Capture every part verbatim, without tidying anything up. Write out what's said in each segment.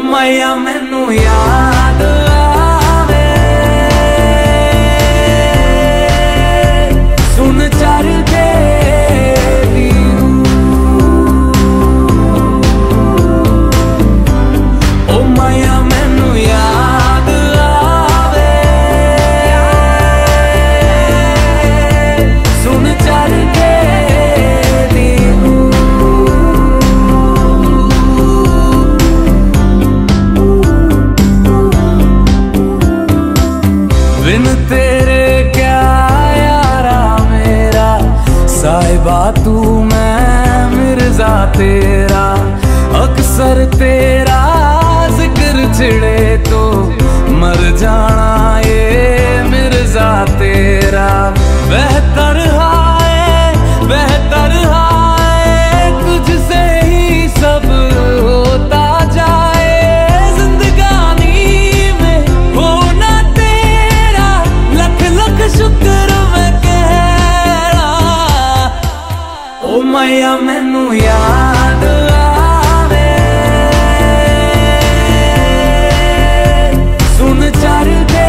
मैया मैनू याद आवे सुन चर के ओ मैया मैनू याद आवे सुन चर के बिन तेरे क्या यारा मेरा साहिबा तू मैं मिर्जा तेरा अक्सर तेरा जिक्र छिड़े तो मर जाना ये मिर्जा तेरा बेहतर हाय बेहतर हाय तुझसे ही सब होता जाए जिंदगानी में होना तेरा लख लख शुक्र मैं कह रहा ओ मैया मैनू याद आवे सुन चर के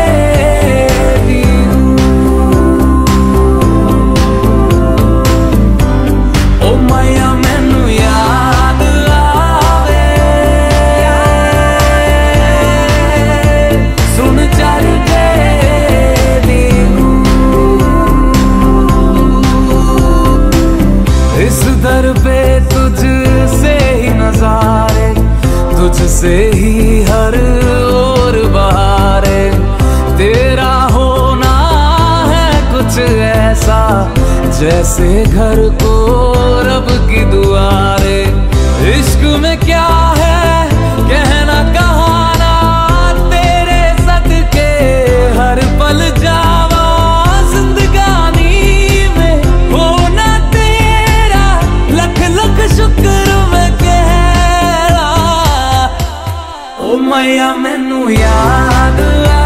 ओ मैया मैनू याद आवे सुन चर के इस दर पे तुझसे ही नजारे तुझसे ही हर ओर बहारे तेरा होना है कुछ ऐसा जैसे घर को रब की दुआरे इश्क में क्या है कहना कहाना तेरे सदके हर पल जावा जिंदगानी में होना तेरा लख लख शुक्र मैं कह रहा ओ मैया मैनू याद